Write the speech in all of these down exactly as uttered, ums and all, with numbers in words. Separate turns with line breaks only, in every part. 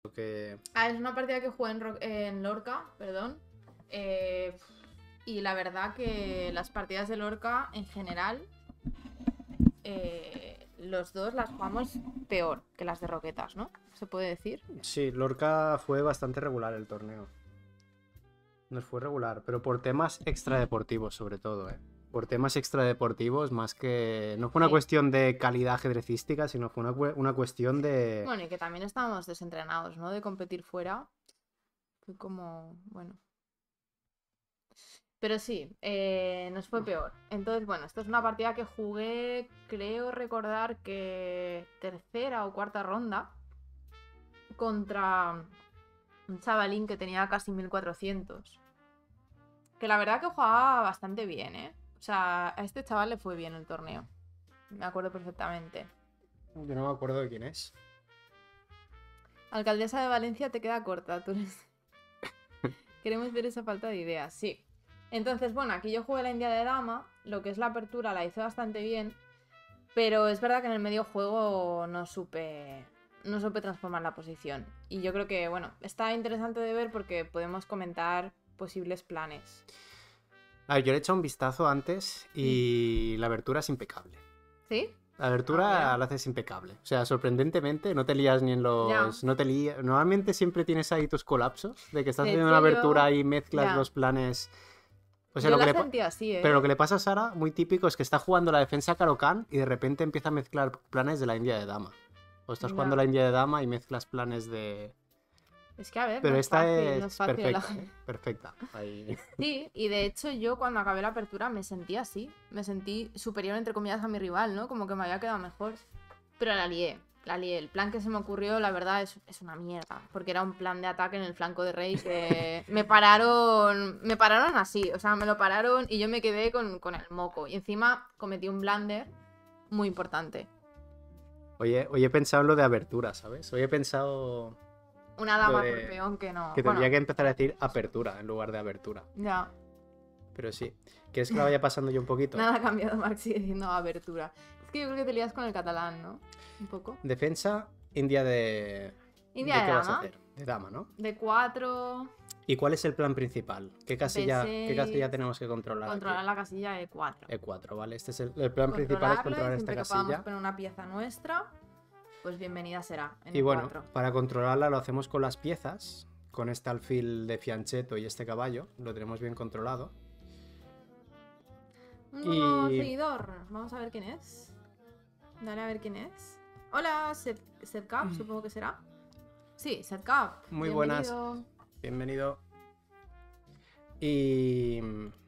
que...
Ah, es una partida que jugué en, Ro- en Lorca, perdón. Eh, y la verdad que las partidas de Lorca, en general, eh, los dos las jugamos peor que las de Roquetas, ¿no? ¿Se puede decir?
Sí, Lorca fue bastante regular el torneo. Nos fue regular, pero por temas extradeportivos sobre todo, ¿eh? Por temas extradeportivos, más que... No fue una
Sí.
cuestión de calidad ajedrecística, sino fue una, cue- una cuestión de...
Bueno, y que también estábamos desentrenados, ¿no? De competir fuera. Fue como, bueno. Pero sí, eh, nos fue peor. Entonces, bueno, esta es una partida que jugué, creo recordar que tercera o cuarta ronda contra un chavalín que tenía casi mil cuatrocientos. Que la verdad que jugaba bastante bien, ¿eh? O sea, a este chaval le fue bien el torneo. Me acuerdo perfectamente.
Yo no me acuerdo de quién es.
Alcaldesa de Valencia te queda corta, tú eres... Queremos ver esa falta de ideas, sí. Entonces, bueno, aquí yo jugué la India de Dama, lo que es la apertura la hice bastante bien, pero es verdad que en el medio juego no supe, no supe transformar la posición. Y yo creo que, bueno, está interesante de ver porque podemos comentar posibles planes.
A ver, yo le he echado un vistazo antes y la abertura es impecable.
¿Sí?
La abertura
Ah,
la haces impecable. O sea, sorprendentemente, no te lías ni en los...
Ya.
No te lías... Normalmente siempre tienes ahí tus colapsos, de que estás
De
haciendo
hecho,
una
yo...
abertura y mezclas
Ya.
los planes... O sea,
Yo
lo que
la
le... pa-
sentí así,
Pero lo
¿eh?
que le pasa a Sara, muy típico, es que está jugando la defensa Caro Kann y de repente empieza a mezclar planes de la India de Dama. O estás jugando
Ya.
la India de Dama y mezclas planes de...
Es que, a ver, no
Pero
es
esta
fácil, no es
es
fácil.
perfecta, ¿eh? Perfecta. Ahí.
Sí, y de hecho yo cuando acabé la apertura me sentí así. Me sentí superior, entre comillas, a mi rival, ¿no? Como que me había quedado mejor. Pero la lié, la lié. El plan que se me ocurrió, la verdad, es, es una mierda. Porque era un plan de ataque en el flanco de Rey que me pararon. Me pararon así. O sea, me lo pararon y yo me quedé con, con el moco. Y encima cometí un blunder muy importante.
Oye, hoy he pensado en lo de abertura, ¿sabes? Hoy he pensado
Una
lo
dama por
de...
peón que no.
que
Bueno,
tendría que empezar a decir apertura en lugar de abertura.
ya.
Pero sí. ¿Quieres que la vaya pasando yo un poquito?
Nada ha cambiado, Marx sigue diciendo abertura. Es que yo creo que te lías con el catalán, ¿no? Un poco.
Defensa, India de...
India
¿De
de
qué vas a
dama.
hacer? De dama, ¿no?
De cuatro.
¿Y cuál es el plan principal? ¿Qué casilla,
De
¿qué casilla
seis.
tenemos que controlar
Controlar
aquí?
la casilla E cuatro.
E cuatro, ¿vale? Este es el, el plan principal, es
Controlarla
controlar
y
esta
siempre que podamos
casilla.
poner una pieza nuestra, pues bienvenida será en
Y
E
bueno,
cuatro.
para controlarla lo hacemos con las piezas, con este alfil de fianchetto y este caballo, lo tenemos bien controlado.
Un
Y-
nuevo seguidor. Vamos a ver quién es. Dale a ver quién es. Hola, Set- Setcap, supongo que será. Sí, Setcap.
Muy buenas.
Bienvenido.
Bienvenido. Y...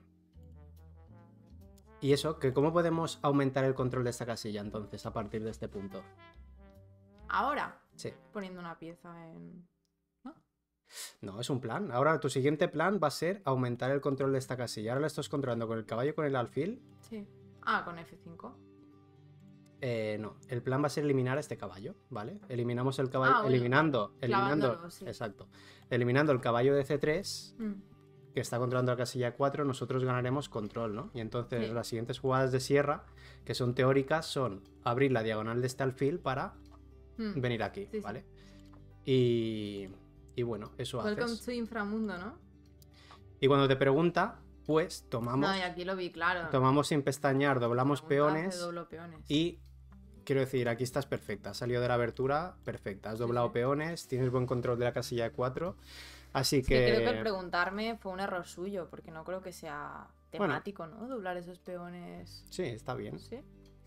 Y eso, que ¿cómo podemos aumentar el control de esta casilla entonces a partir de este punto?
Ahora,
Sí.
poniendo una pieza en...
No, es un plan. Ahora tu siguiente plan va a ser aumentar el control de esta casilla. Ahora la estás controlando con el caballo y con el alfil.
Sí. Ah, con F cinco.
Eh, no, el plan va a ser eliminar a este caballo, ¿vale? Eliminamos el caballo,
Ah, bueno,
eliminando, eliminando,
clavándolo, sí.
exacto, eliminando el caballo de C tres,
Mm.
que está controlando la casilla cuatro, nosotros ganaremos control, ¿no? Y entonces
Sí.
las siguientes jugadas de sierra, que son teóricas, son abrir la diagonal de este alfil para
Mm.
venir aquí,
Sí, sí.
¿vale? Y, y bueno, eso
Welcome
haces.
to Inframundo, ¿no?
Y cuando te pregunta, pues tomamos,
No, y aquí lo vi, claro.
tomamos sin pestañear, doblamos
Preguntas de
peones.
doblo peones.
Y quiero decir, aquí estás perfecta. Has salido de la abertura, perfecta. Has
Sí,
doblado
sí.
peones, tienes buen control de la casilla de cuatro. Así
Es que creo que el
que.
preguntarme fue un error suyo, porque no creo que sea temático, ¿no? Doblar esos peones.
Sí, está bien.
Sí.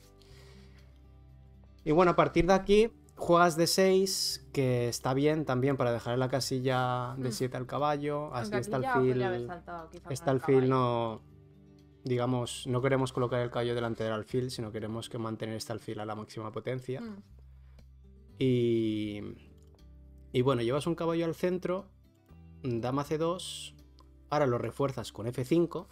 Y bueno, a partir de aquí, juegas de seis, que está bien también para dejar en la casilla de
Mm.
siete al caballo. Así
Aunque
este
aquí ya podría haber
alfil.
saltado, quizás,
Este
con el
alfil
caballo.
no. Digamos, no queremos colocar el caballo delante del alfil, sino queremos que mantener este alfil a la máxima potencia.
Mm.
Y, y bueno, llevas un caballo al centro, dama C dos, ahora lo refuerzas con F cinco.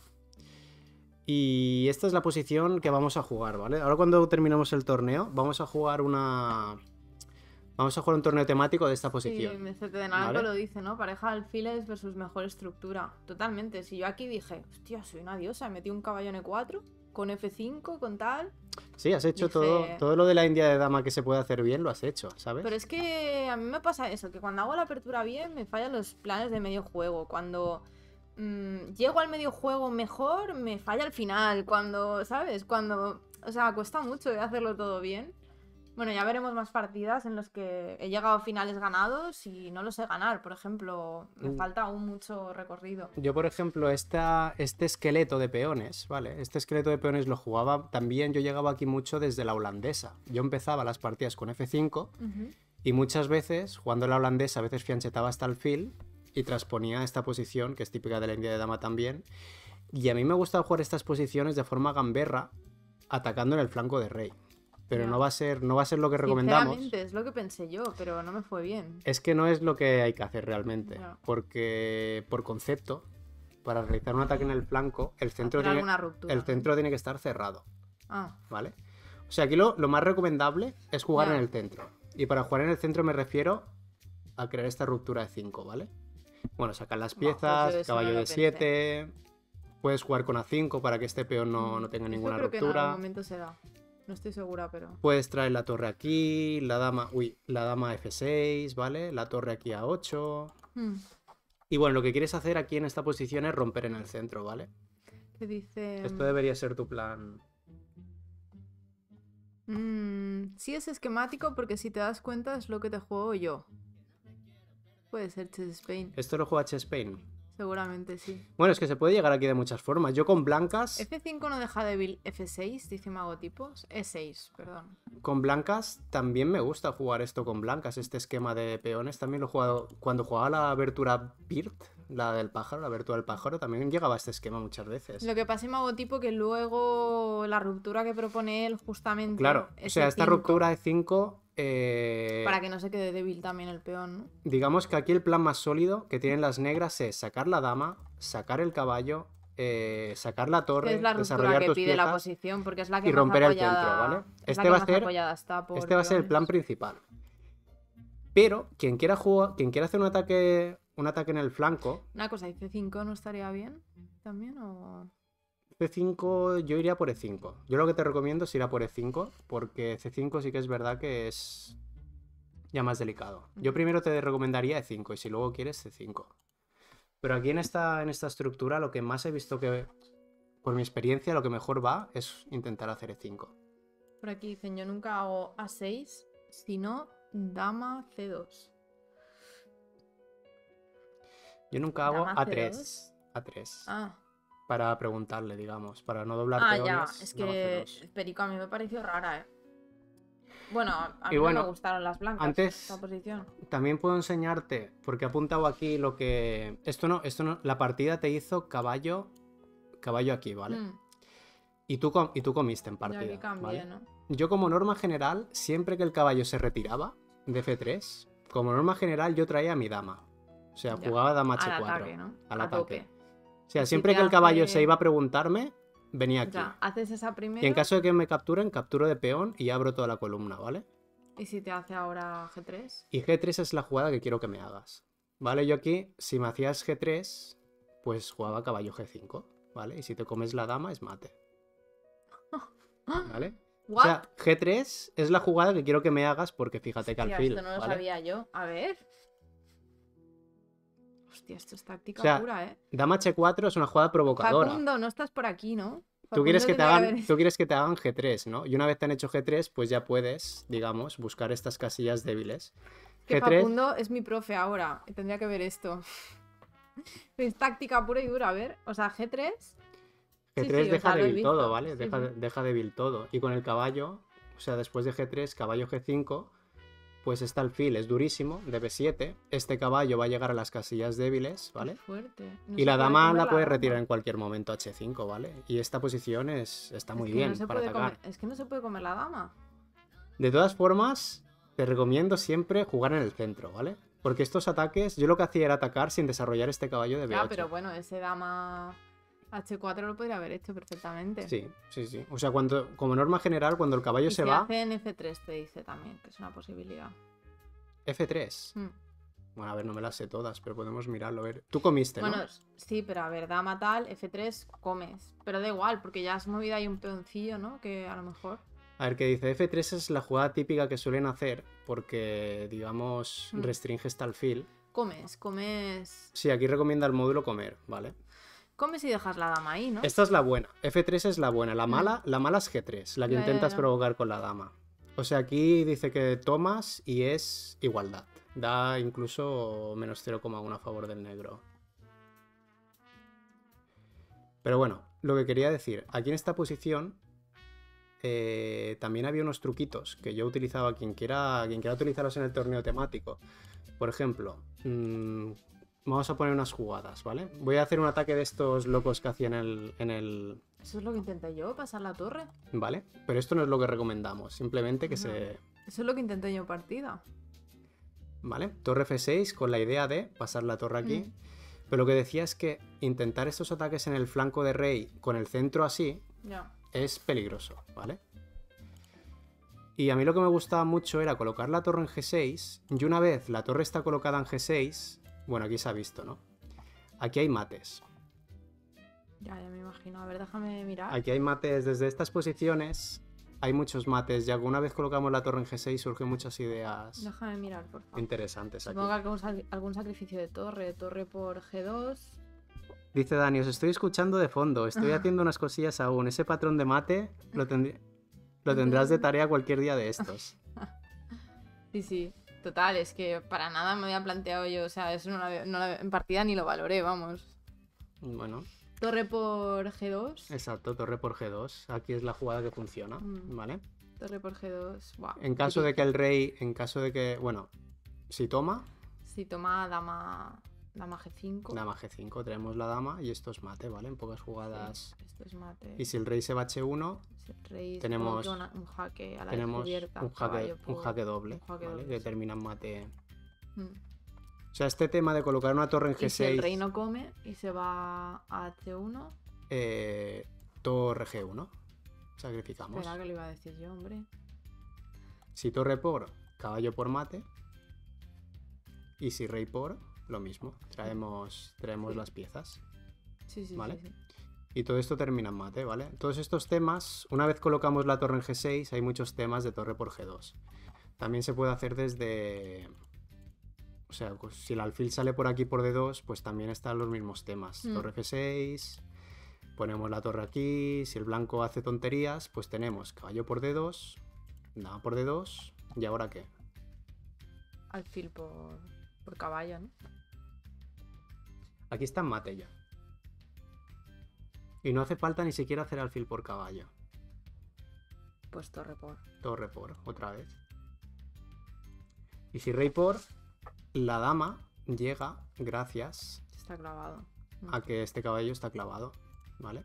Y esta es la posición que vamos a jugar, ¿vale? Ahora cuando terminemos el torneo, vamos a jugar una... Vamos a jugar un torneo temático de esta
Sí,
posición.
M C T de Naranjo
¿vale?
lo dice, ¿no? Pareja de alfiles versus mejor estructura. Totalmente. Si yo aquí dije, hostia, soy una diosa, metí un caballo en E cuatro, con efe cinco, con tal.
Sí, has hecho
Dije-
todo, todo lo de la India de dama que se puede hacer bien, lo has hecho, ¿sabes?
Pero es que a mí me pasa eso, que cuando hago la apertura bien me fallan los planes de medio juego. Cuando mm, llego al medio juego mejor, me falla al final. Cuando, ¿sabes? Cuando... O sea, cuesta mucho de hacerlo todo bien. Bueno, ya veremos más partidas en los que he llegado a finales ganados y no los sé ganar, por ejemplo. Me
Mm.
falta aún mucho recorrido.
Yo, por ejemplo, esta, este esqueleto de peones, ¿vale? Este esqueleto de peones lo jugaba también, yo llegaba aquí mucho desde la holandesa. Yo empezaba las partidas con efe cinco
Ujú.
y muchas veces, jugando la holandesa, a veces fianchetaba hasta el fil y transponía esta posición, que es típica de la India de dama también. Y a mí me gusta jugar estas posiciones de forma gamberra, atacando en el flanco de rey. Pero
Ya.
no va a ser, no va a ser lo que recomendamos.
Sinceramente, es lo que pensé yo, pero no me fue bien.
Es que no es lo que hay que hacer realmente.
Ya.
Porque, por concepto, para realizar un ataque en el flanco, el centro,
Hacer
tiene,
alguna ruptura.
el centro tiene que estar cerrado,
Ah,
¿vale? O sea, aquí lo, lo más recomendable es jugar
Ya.
en el centro. Y para jugar en el centro me refiero a crear esta ruptura de cinco, ¿vale? Bueno, sacar las
Buah, pues
piezas,
yo eso
caballo
no lo
de siete. Puedes jugar con a cinco para que este peón no, no tenga
eso
ninguna
creo que en algún
ruptura.
momento se da. No estoy segura, pero...
Puedes traer la torre aquí, la dama, uy, la dama efe seis, ¿vale? La torre aquí a ocho.
Hmm.
Y bueno, lo que quieres hacer aquí en esta posición es romper en el centro, ¿vale?
¿Qué dice?
Esto debería ser tu plan.
Mm, sí es esquemático porque si te das cuenta es lo que te juego yo. Puede ser Chess Spain,
Esto lo juega Chess Spain.
seguramente sí.
Bueno, es que se puede llegar aquí de muchas formas. Yo con blancas,
efe cinco no deja débil efe seis, dice Magotipos. e seis, perdón.
con blancas también me gusta jugar esto con blancas. Este esquema de peones también lo he jugado cuando jugaba la abertura Bird, la del pájaro, la abertura del pájaro, también llegaba a este esquema muchas veces.
Lo que pasa en Magotipo que luego la ruptura que propone él justamente
Claro, o
es
sea,
el
esta
cinco,
ruptura de cinco, eh,
para que no se quede débil también el peón, ¿no?
digamos que aquí el plan más sólido que tienen las negras es sacar la dama, sacar el caballo, eh, sacar la
Que
torre,
es la ruptura
desarrollar
que
tus
pide la
piezas
posición, porque es la que
y
más
romper el
apoyada,
centro, ¿vale?
es la
Este
que
va a
más
ser-
apoyada está por
Este va a ser el plan
peones.
principal. Pero quien quiera jugar, quien quiera hacer un ataque, un ataque en el flanco,
Una cosa, ¿y ce cinco no estaría bien también o...?
ce cinco yo iría por e cinco. Yo lo que te recomiendo es ir a por e cinco, porque ce cinco sí que es verdad que es ya más delicado. Yo
Mm.
primero te recomendaría e cinco y si luego quieres ce cinco. Pero aquí en esta, en esta estructura lo que más he visto que, por mi experiencia, lo que mejor va es intentar hacer e cinco.
Por aquí dicen, yo nunca hago a seis, sino dama ce dos.
Yo nunca hago
¿Dama
a
ce
tres.
dos?
a tres.
Ah,
Para preguntarle, digamos, para no doblar
ah
peones.
ya, es
dama ce
que
dos.
Perico a mí me pareció rara, ¿eh? Bueno, a a
Y
mí no
bueno,
me gustaron las blancas,
antes-
esta posición.
También puedo enseñarte, porque he apuntado aquí lo que... Esto no, esto no... La partida te hizo caballo... Caballo aquí, ¿vale?
Mm,
Y, tú com- y tú comiste en
yo
partida,
aquí cambié,
¿vale?
¿no?
Yo como norma general, siempre que el caballo se retiraba de efe tres, como norma general yo traía a mi dama. O sea,
Ya.
jugaba dama
Al
hache cuatro.
ataque, ¿no?
Al
A
ataque.
tope.
O sea,
Y si
siempre
te
que el caballo
hace-
se iba a preguntarme, venía
O
aquí.
sea, haces esa primero
Y en caso de que me capturen, capturo de peón y abro toda la columna, ¿vale?
y si te hace ahora ge tres.
Y ge tres es la jugada que quiero que me hagas. ¿Vale? Yo aquí, si me hacías ge tres, pues jugaba caballo ge cinco, ¿vale? Y si te comes la dama, es mate. ¿Vale? O
¿What?
sea, ge tres es la jugada que quiero que me hagas porque fíjate que
Hostia,
alfil,
esto no lo
¿vale?
sabía yo. A ver. Hostia, esto es táctica
O sea,
pura, ¿eh?
Dama hache cuatro es una jugada provocadora.
Facundo, no estás por aquí, ¿no?
Tú quieres, que
Facundo
te
tendría
hagan,
haber-
tú quieres que te hagan ge tres, ¿no? Y una vez te han hecho ge tres, pues ya puedes, digamos, buscar estas casillas débiles.
Que
ge tres,
Facundo es mi profe ahora. y Tendría que ver esto. Es táctica pura y dura, a ver. O sea, ge tres.
ge tres
sí, sí, o
deja
sea, lo he
débil
visto,
todo, ¿vale?
sí,
Deja,
sí.
deja débil todo. Y con el caballo, o sea, después de ge tres, caballo ge cinco, pues está alfil, es durísimo, de be siete. Este caballo va a llegar a las casillas débiles, ¿vale?
Qué fuerte. No
Y
se
la
puede
dama
comer
la puedes
dama.
retirar en cualquier momento a hache cinco, ¿vale? Y esta posición es, está muy
Es que
bien
no se
para
puede
atacar.
comer- Es que no se puede comer la dama.
De todas formas, te recomiendo siempre jugar en el centro, ¿vale? Porque estos ataques, yo lo que hacía era atacar sin desarrollar este caballo de be ocho.
Ya, pero bueno, ese dama hache cuatro lo podría haber hecho perfectamente.
Sí, sí, sí. O sea, cuando, como norma general, cuando el caballo
Y
se
si
va,
hace en efe tres te dice también, que es una posibilidad.
efe tres.
Mm.
Bueno, a ver, no me las sé todas, pero podemos mirarlo. A ver, tú comiste, ¿no?
Bueno, sí, pero a ver, dama tal, F tres comes. Pero da igual, porque ya has movido ahí un peoncillo, ¿no? Que a lo mejor.
A ver, que dice F tres es la jugada típica que suelen hacer porque, digamos,
Mm.
restringes tal fil.
Comes, comes.
Sí, aquí recomienda el módulo comer, ¿vale?
Comes y dejas la dama ahí, ¿no?
Esta es la buena. F tres es la buena. La
Mm.
mala, la mala es G tres, la que
Ya, ya,
intentas
ya.
provocar con la dama. O sea, aquí dice que tomas y es igualdad. Da incluso menos cero coma uno a favor del negro. Pero bueno, lo que quería decir, aquí en esta posición eh, también había unos truquitos que yo utilizaba, quien quiera, quien quiera utilizarlos en el torneo temático. Por ejemplo, mmm, vamos a poner unas jugadas, ¿vale? Voy a hacer un ataque de estos locos que hacía en el, en el...
Eso es lo que intenté yo, pasar la torre.
¿Vale? Pero esto no es lo que recomendamos, simplemente que
No.
se...
Eso es lo que intenté yo partida.
¿Vale? Torre F seis con la idea de pasar la torre aquí.
Mm.
Pero lo que decía es que intentar estos ataques en el flanco de rey con el centro así
Ya.
es peligroso, ¿vale? Y a mí lo que me gustaba mucho era colocar la torre en G seis y una vez la torre está colocada en G seis, bueno, aquí se ha visto, ¿no? Aquí hay mates.
Ya, ya me imagino. A ver, déjame mirar.
Aquí hay mates desde estas posiciones. Hay muchos mates, ya que una vez colocamos la torre en G seis surgen muchas ideas
Déjame mirar, por favor.
interesantes aquí.
Supongo que algún, sac- algún sacrificio de torre. Torre por G dos.
Dice Dani, os estoy escuchando de fondo, estoy haciendo unas cosillas aún. Ese patrón de mate lo, tendrí- lo tendrás de tarea cualquier día de estos.
Sí, sí. Total, es que para nada me había planteado yo. O sea, eso no lo había- no lo había- en partida ni lo valoré, vamos.
Bueno,
Torre por G dos.
exacto, torre por G dos. Aquí es la jugada que funciona,
Mm.
¿vale?
Torre por G dos. Buah,
En caso de
típico.
que el rey, en caso de que, bueno, si toma,
Si toma dama. Dama G cinco.
dama G cinco, traemos la dama y esto es mate, ¿vale? En pocas
Sí,
jugadas.
esto es mate.
Y si el rey se va H uno,
Si el rey
tenemos-
supongo que una- un jaque a la
tenemos
descubierta.
un jaque,
caballo
un
por-
jaque doble,
un jaque
¿vale?
doble,
Que
sí.
termina en mate.
Mm.
O sea, este tema de colocar una torre en G
Y si el
seis,
rey no come y se va a H uno.
eh, torre G uno. Sacrificamos.
Espera que lo iba a decir yo, hombre.
Si torre por, caballo por mate. Y si rey por, lo mismo. Traemos, traemos
Sí.
las piezas.
Sí, sí,
Vale.
sí, sí.
Y todo esto termina en mate, ¿vale? Todos estos temas, una vez colocamos la torre en G seis, hay muchos temas de torre por G dos. También se puede hacer desde... O sea, pues, si el alfil sale por aquí por D dos, pues también están los mismos temas.
Mm.
Torre F seis, ponemos la torre aquí. Si el blanco hace tonterías, pues tenemos caballo por D dos, dama por D dos, ¿y ahora qué?
Alfil por, por caballo, ¿no?
Aquí está en mate ya. Y no hace falta ni siquiera hacer alfil por caballo.
Pues torre por.
Torre por, otra vez. Y si rey por, la dama llega gracias
Está clavado. No.
a que este caballo está clavado, ¿vale?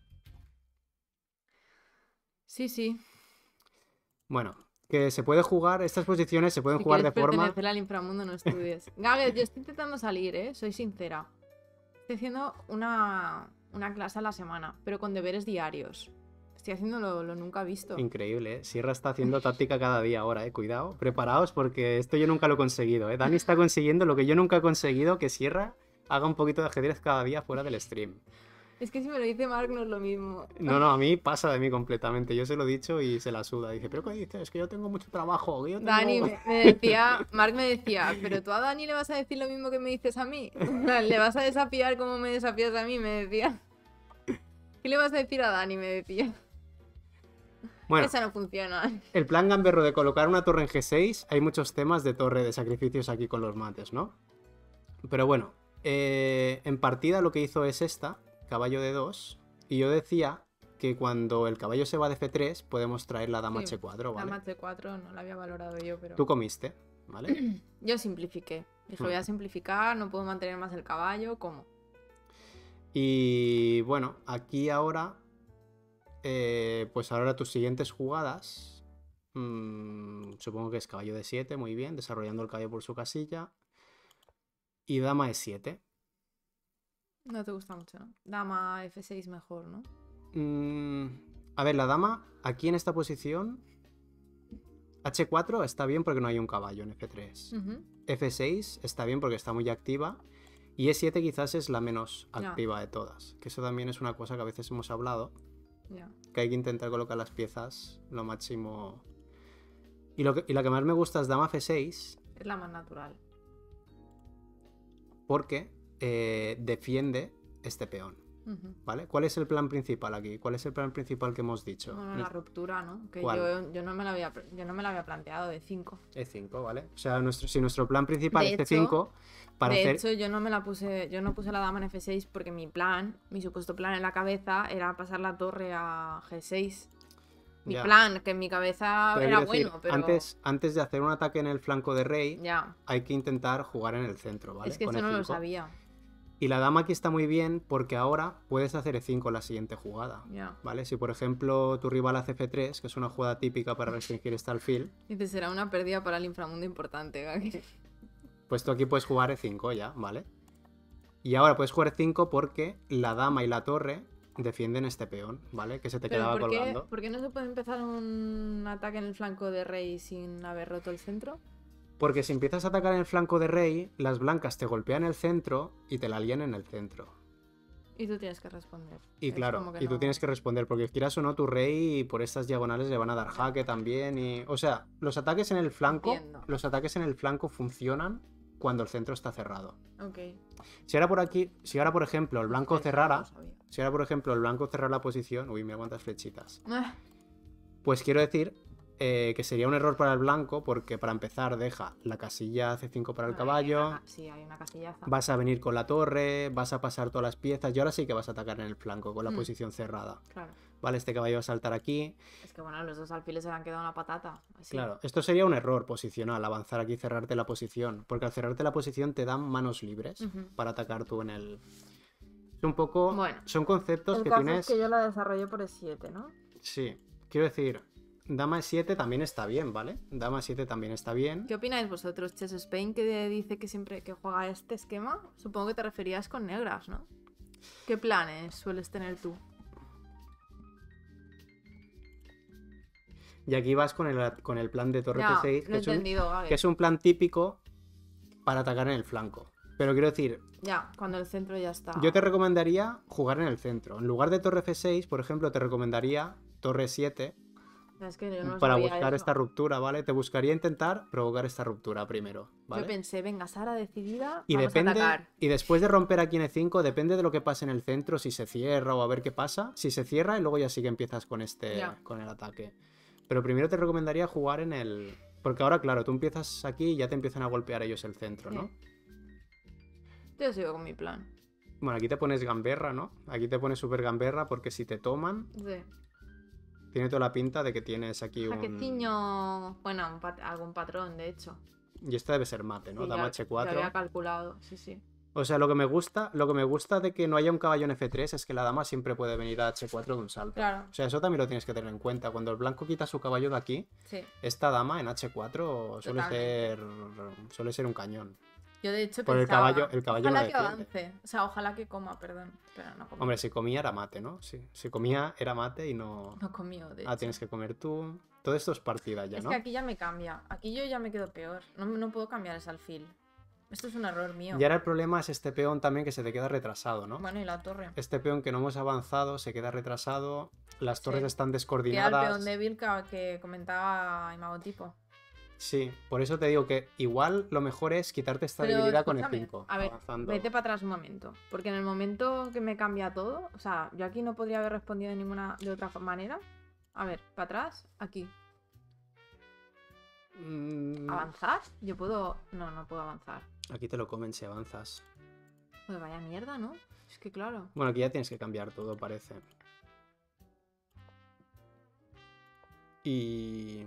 Sí, sí.
Bueno, que se puede jugar, estas posiciones se pueden
Si
jugar de
quieres
forma...
pertenecer al inframundo, no estudies. Gaget, yo estoy intentando salir, ¿eh? Soy sincera. Estoy haciendo una, una clase a la semana, pero con deberes diarios. Estoy haciendo lo, lo nunca visto.
Increíble, ¿eh? Sierra está haciendo táctica cada día ahora, ¿eh? Cuidado, preparaos porque esto yo nunca lo he conseguido, ¿eh? Dani está consiguiendo lo que yo nunca he conseguido, que Sierra haga un poquito de ajedrez cada día fuera del stream.
Es que si me lo dice Mark no es lo mismo.
No, no, a mí pasa de mí completamente. Yo se lo he dicho y se la suda. Dice, ¿pero qué dices? Es que yo tengo mucho trabajo. Yo tengo...
Dani me me decía, Mark me decía, pero tú a Dani le vas a decir lo mismo que me dices a mí. Le vas a desafiar como me desafías a mí, me decía. ¿Qué le vas a decir a Dani? Me decía.
Bueno,
Esa no funciona.
el plan gamberro de colocar una torre en G seis, hay muchos temas de torre de sacrificios aquí con los mates, ¿no? Pero bueno, eh, en partida lo que hizo es esta, caballo de dos, y yo decía que cuando el caballo se va de F tres podemos traer la dama
Sí,
H cuatro, ¿vale?
La H cuatro no la había valorado yo, pero...
Tú comiste, ¿vale?
Yo simplifiqué. Dije,
Hmm.
voy a simplificar, no puedo mantener más el caballo, ¿cómo?
Y bueno, aquí ahora, eh, pues ahora tus siguientes jugadas, mm, supongo que es caballo de siete, muy bien, desarrollando el caballo por su casilla, y dama E siete.
No te gusta mucho, ¿no? Dama F seis mejor, ¿no?
Mm, a ver, la dama aquí en esta posición hache cuatro está bien porque no hay un caballo en efe tres.
Ujú.
efe seis está bien porque está muy activa. Y e siete quizás es la menos
Ya.
activa de todas. Que eso también es una cosa que a veces hemos hablado.
Ya.
Que hay que intentar colocar las piezas lo máximo. Y, lo que, y la que más me gusta es dama efe seis.
Es la más natural.
Porque eh, defiende este peón.
Ujú.
¿Vale? ¿Cuál es el plan principal aquí? ¿Cuál es el plan principal que hemos dicho?
Bueno, la ruptura, ¿no? Que
¿Cuál?
yo, yo, no me la había, yo no me la había planteado de cinco.
e cinco, ¿vale? O sea, nuestro, si nuestro plan principal
De
es
hecho-
ce cinco, para
de
hacer...
hecho, yo no me la puse, yo no puse la dama en efe seis porque mi plan, mi supuesto plan en la cabeza era pasar la torre a ge seis. Mi
Ya.
plan, que en mi cabeza
Pero
era
quiero decir,
bueno, pero
antes, antes de hacer un ataque en el flanco de rey,
ya,
hay que intentar jugar en el centro, ¿vale?
es que
Con
eso no lo
e cinco.
sabía.
Y la dama aquí está muy bien porque ahora puedes hacer e cinco en la siguiente jugada,
Ya.
¿vale? Si por ejemplo tu rival hace efe tres, que es una jugada típica para restringir este alfil,
Dice, será una pérdida para el inframundo importante. Gaki.
pues tú aquí puedes jugar e cinco ya, ¿vale? Y ahora puedes jugar e cinco porque la dama y la torre defienden este peón, ¿vale? Que se te
Pero
quedaba
¿por qué,
colgando.
¿por qué no se puede empezar un ataque en el flanco de rey sin haber roto el centro?
Porque si empiezas a atacar en el flanco de rey, las blancas te golpean el centro y te la lían en el centro.
Y tú tienes que responder.
Y
Es
claro,
como que
y tú
no-
tienes que responder, porque quieras o no, tu rey por estas diagonales le van a dar jaque también. Y... O sea, los ataques en el flanco,
Entiendo.
los ataques en el flanco funcionan cuando el centro está cerrado.
Ok.
Si ahora por aquí, si ahora por ejemplo el blanco
Eso no
cerrara,
lo sabía.
si ahora por ejemplo el blanco cerrara la posición, uy, mira cuántas flechitas.
Ah,
Pues quiero decir eh, que sería un error para el blanco, porque para empezar deja la casilla ce cinco para el
hay
caballo.
una ca- Sí, hay una casillaza.
Vas a venir con la torre, vas a pasar todas las piezas y ahora sí que vas a atacar en el flanco con la
Mm.
posición cerrada.
Claro.
Vale, este caballo va a saltar aquí.
Es que bueno, los dos alfiles se le han quedado una patata. Así.
Claro, esto sería un error posicional, avanzar aquí y cerrarte la posición. Porque al cerrarte la posición te dan manos libres
Ujú.
para atacar tú en el... Es un poco...
Bueno,
son conceptos
El
que
caso
tienes...
es que yo la desarrollé por e siete, ¿no?
Sí, quiero decir, dama e siete también está bien, ¿vale? Dama e siete también está bien.
¿Qué opináis vosotros? Chess Spain que dice que siempre que juega este esquema, supongo que te referías con negras, ¿no? ¿Qué planes sueles tener tú?
Y aquí vas con el, con el plan de torre
Ya,
ce seis,
lo
que
he
es, un,
entendido, Gabe.
que es un plan típico para atacar en el flanco. Pero quiero decir,
Ya, cuando el centro ya está.
yo te recomendaría jugar en el centro. En lugar de torre efe seis, por ejemplo, te recomendaría torre siete
Es que yo no
para
sabía
buscar
eso.
esta ruptura, ¿vale? Te buscaría intentar provocar esta ruptura primero,
Yo
¿vale?
pensé, venga, Sara decidida,
Y
vamos
depende,
a atacar.
y después de romper aquí en e cinco, depende de lo que pase en el centro, si se cierra o a ver qué pasa. Si se cierra y luego ya sí que empiezas con este,
Ya.
con el ataque. Pero primero te recomendaría jugar en el... Porque ahora, claro, tú empiezas aquí y ya te empiezan a golpear ellos el centro, ¿no?
Sí. Yo sigo con mi plan.
Bueno, aquí te pones gamberra, ¿no? Aquí te pones super gamberra porque si te toman,
Sí.
tiene toda la pinta de que tienes aquí un...
Jaqueciño. Bueno, un pat- algún patrón, de hecho.
Y esto debe ser mate, ¿no?
Sí,
Dama
ya-
hache
ya
cuatro.
había calculado, sí, sí.
O sea, lo que me gusta, lo que me gusta de que no haya un caballo en efe tres es que la dama siempre puede venir a hache cuatro de un salto.
Claro,
O sea, eso también lo tienes que tener en cuenta. Cuando el blanco quita su caballo de aquí,
sí.
esta dama en hache cuatro suele
Totalmente.
ser suele ser un cañón.
Yo de hecho
Por el
pensaba,
caballo- el caballo
ojalá
no
que
defiende.
avance. O sea, ojalá que coma, perdón. Pero no comió.
Hombre, si comía era mate, ¿no? Sí, si comía era mate y no...
No comió, de
Ah,
hecho.
tienes que comer tú. Todo esto es partida ya,
Es
¿no?
que aquí ya me cambia. Aquí yo ya me quedo peor. No, no puedo cambiar ese alfil. Esto es un error mío.
Y ahora el problema es este peón también que se te queda retrasado, ¿no?
Bueno, y la torre.
Este peón que no hemos avanzado se queda retrasado, las torres
Sí.
están
Que era el
descoordinadas.
peón débil que, que comentaba Imagotipo.
Sí, por eso te digo que igual lo mejor es quitarte esta
Pero
debilidad con e
escúchame,
cinco.
a ver,
avanzando.
vete para atrás un momento. Porque en el momento que me cambia todo, o sea, yo aquí no podría haber respondido de ninguna de otra manera. A ver, para atrás, aquí.
Mm,
¿Avanzar? Yo puedo. No, no puedo avanzar.
Aquí te lo comen si avanzas.
Pues vaya mierda, ¿no? Es que claro.
Bueno, aquí ya tienes que cambiar todo, parece. Y...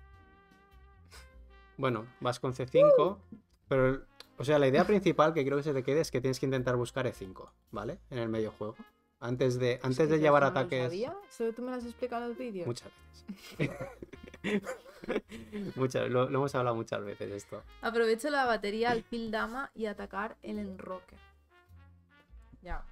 Bueno, vas con ce cinco, pero... O sea, la idea principal que creo que se te quede es que tienes que intentar buscar e cinco, ¿vale? En el medio juego. Antes de, antes
Es que
de
yo
llevar
eso no lo
ataques...
sabía. ¿Solo tú me lo has explicado en los vídeos?
Muchas veces. Muchas, lo, lo hemos hablado muchas veces esto.
Aprovecho la batería alfil dama y atacar el enroque. Ya.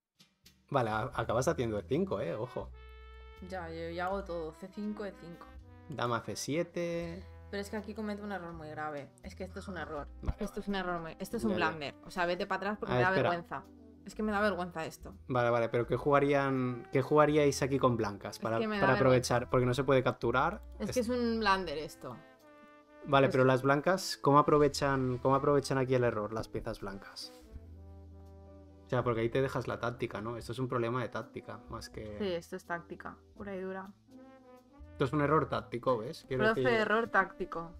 Vale, a- acabas haciendo e cinco, eh, ojo.
Ya, yo ya hago todo. ce cinco, e cinco.
Dama ce siete.
Pero es que aquí comete un error muy grave. Es que esto es un error.
Vale,
esto
vale.
es un error muy... Esto es un
Ya, ya.
blunder. O sea, vete para atrás porque
A
me
ver,
da
espera.
vergüenza. Es que me da vergüenza esto.
Vale, vale, pero ¿qué jugarían, qué jugaríais aquí con blancas? Para,
que me da
para
vergüenza.
aprovechar, porque no se puede capturar.
Es
Es-
que es un blunder esto.
Vale,
pues-
pero las blancas, ¿cómo aprovechan, cómo aprovechan aquí el error, las piezas blancas? O sea, porque ahí te dejas la táctica, ¿no? Esto es un problema de táctica, más que...
Sí, esto es táctica. Pura y dura.
Esto es un error táctico, ¿ves? Quiero
Profe,
decir,
error táctico.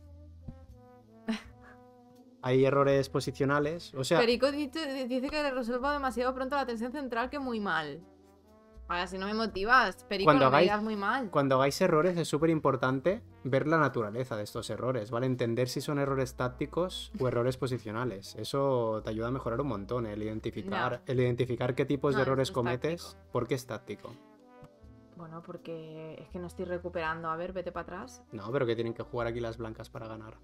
hay errores posicionales, o sea...
Perico dice, dice que le resuelvo demasiado pronto la tensión central, que muy mal. Ahora, si no me motivas, Perico,
Cuando
no me
hagáis-
digas muy mal.
Cuando hagáis errores es súper importante ver la naturaleza de estos errores, ¿vale? Entender si son errores tácticos o errores posicionales. Eso te ayuda a mejorar un montón, el identificar, el identificar qué tipos
No,
de
esto
errores
es
cometes,
táctico.
porque es táctico.
Bueno, porque es que no estoy recuperando. A ver, vete para atrás.
No, pero que tienen que jugar aquí las blancas para ganar.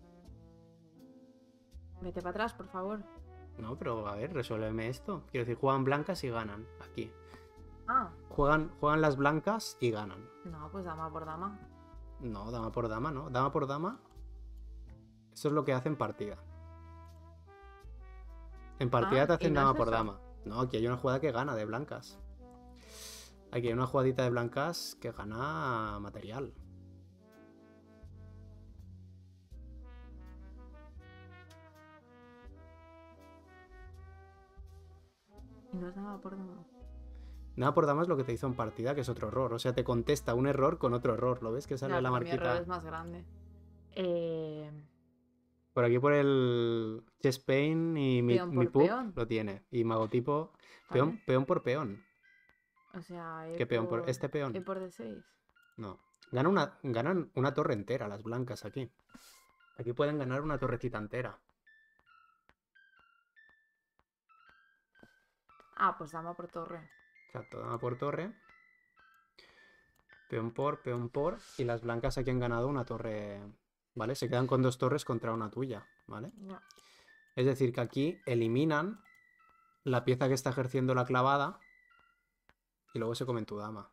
Vete para atrás, por favor.
No, pero a ver, resuélveme esto. Quiero decir, juegan blancas y ganan, aquí.
Ah,
Juegan, juegan las blancas y ganan.
no, pues dama por dama.
No, dama por dama, no. Dama por dama. Eso es lo que hace en partida. En partida
Ah,
te
¿y
hacen
no
dama
es
por
eso?
dama. No, aquí hay una jugada que gana de blancas. Aquí hay una jugadita de blancas que gana material.
Y no es dama por dama.
Dama por dama es lo que te hizo en partida, que es otro error. O sea, te contesta un error con otro error. ¿Lo ves que sale
Ya,
la
pero mi error
marquita?
es más grande. Eh...
Por aquí por el Chesspain y mi,
Peón
mi
por
pub
peón.
lo tiene. Y Magotipo.
¿Vale?
Peón, peón por peón.
O sea, E
¿Qué peón por- este peón?
E por D seis.
No. Ganan una, ganan una torre entera las blancas aquí. Aquí pueden ganar una torrecita entera.
Ah, pues dama por torre.
Exacto, dama por torre. Peón por, peón por. Y las blancas aquí han ganado una torre. ¿Vale? Se quedan con dos torres contra una tuya. ¿Vale?
Ya.
Es decir, que aquí eliminan la pieza que está ejerciendo la clavada. Y luego se comen tu dama.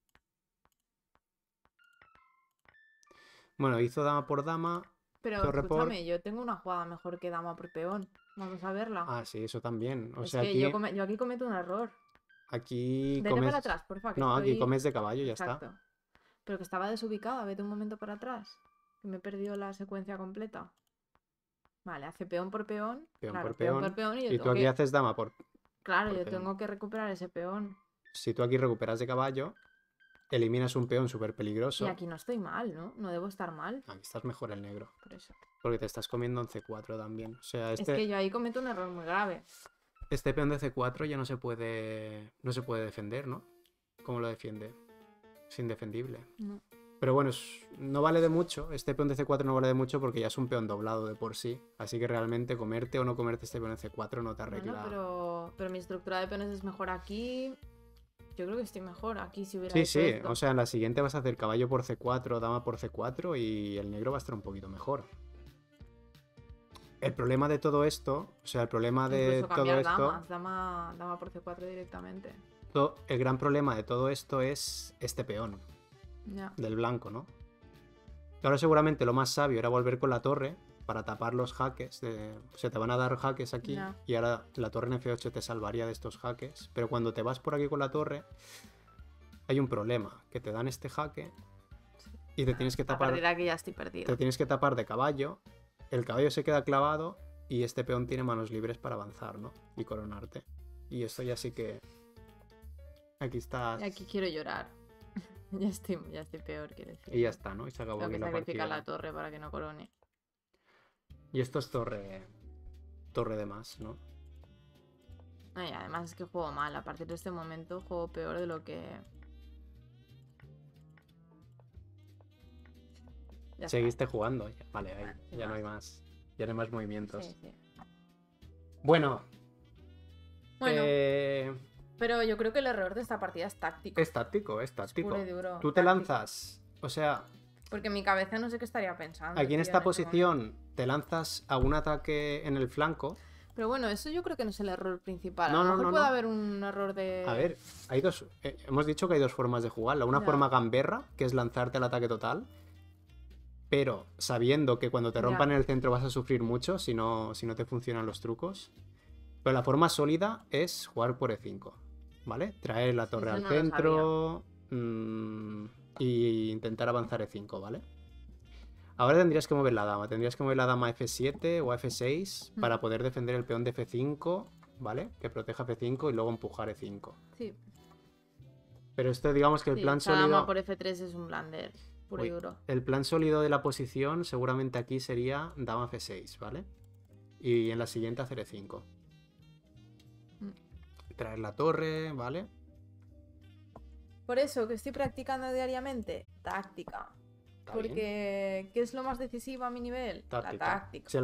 Bueno, hizo dama por dama.
Pero
Torre por-
escúchame, yo tengo una jugada mejor que dama por peón. Vamos a verla.
Ah, sí, eso también. O
es
sea,
que
aquí,
yo, come- yo aquí cometo un error.
aquí
Vete
comes...
para atrás, porfa. Que
No, aquí
estoy-
comes de caballo y ya está.
Exacto. Pero que estaba desubicada, vete un momento para atrás. Que me he perdido la secuencia completa. Vale, hace peón por peón.
Peón
claro,
por
peón
peón.
por peón y yo
Y tú
tengo
aquí
que...
haces dama por...
Claro,
por
yo
peón.
tengo que recuperar ese peón.
Si tú aquí recuperas de caballo, eliminas un peón súper
Y
peligroso.
aquí no estoy mal, ¿no? No debo estar mal.
Aquí estás mejor el negro.
Por eso.
Porque te estás comiendo en ce cuatro también. O sea,
Es
este,
que yo ahí cometo un error muy grave.
este peón de ce cuatro ya no se puede. No se puede defender, ¿no? ¿Cómo lo defiende? Es indefendible.
No.
Pero bueno, es- no vale de mucho. Este peón de ce cuatro no vale de mucho porque ya es un peón doblado de por sí. Así que realmente comerte o no comerte este peón de ce cuatro no te arregla.
Bueno, pero, pero mi estructura de peones es mejor aquí. Yo creo que estoy mejor aquí si hubiera
Sí,
hecho
sí.
esto.
O sea, en la siguiente vas a hacer caballo por ce cuatro, dama por ce cuatro y el negro va a estar un poquito mejor. El problema de todo esto, o sea, el problema de
Incluso
todo
cambiar
esto,
damas, dama, dama por ce cuatro directamente.
to- el gran problema de todo esto es este peón
Ya.
del blanco, ¿no? Y ahora seguramente lo más sabio era volver con la torre para tapar los jaques. De... O sea, te van a dar jaques aquí
Ya.
y ahora la torre en efe ocho te salvaría de estos jaques. Pero cuando te vas por aquí con la torre, hay un problema, que te dan este jaque y te tienes que
A
tapar,
partir de aquí ya estoy perdida.
te tienes que tapar de caballo. El caballo se queda clavado y este peón tiene manos libres para avanzar, ¿no? Y coronarte. Y esto ya sí que... Aquí estás...
Y aquí quiero llorar. ya, estoy, ya estoy peor, quiero decir.
Y ya está, ¿no? Y se acabó
Tengo
aquí
que
la
sacrificar
partida.
la torre para que no corone.
Y esto es torre... Torre de más, ¿no?
No, y además es que juego mal. A partir de este momento juego peor de lo que... Ya está.
Seguiste jugando. Ya- Vale, ahí.
Sin
Ya no hay
más.
más. Ya no hay más movimientos.
Sí, sí.
Bueno.
Bueno,
eh,
pero yo creo que el error de esta partida es táctico.
Es táctico, es táctico.
puro y duro,
Tú te
táctico.
lanzas. O sea,
Porque en mi cabeza no sé qué estaría pensando.
aquí en
tío,
esta
ese
posición te lanzas a un ataque en el flanco.
Pero bueno, eso yo creo que no es el error principal.
No,
a lo
no,
mejor
no,
puede
no.
haber un error de...
A ver, hay dos. eh, hemos dicho que hay dos formas de jugarla. Una
Ya.
forma gamberra, que es lanzarte al ataque total. pero sabiendo que cuando te rompan
Ya.
en el centro vas a sufrir mucho si no, si no te funcionan los trucos. Pero la forma sólida es jugar por E cinco, ¿vale? Traer la
Sí,
torre
eso
al
no lo sabía.
centro mm, y intentar avanzar E cinco, ¿vale? Ahora tendrías que mover la dama. Tendrías que mover la dama a F siete o a F seis
Mm.
para poder defender el peón de F cinco, ¿vale? Que proteja F cinco y luego empujar E cinco.
Sí,
Pero esto digamos que el
sí,
plan
esta dama
sólido...
por F tres es un blunder puro y
Uy,
duro.
el plan sólido de la posición seguramente aquí sería dama F seis, ¿vale? Y en la siguiente hacer E cinco.
Mm.
Traer la torre, ¿vale?
Por eso que estoy practicando diariamente, táctica.
Está bien.
Porque, ¿qué es lo más decisivo a mi nivel?
Táctica.
La táctica.
Si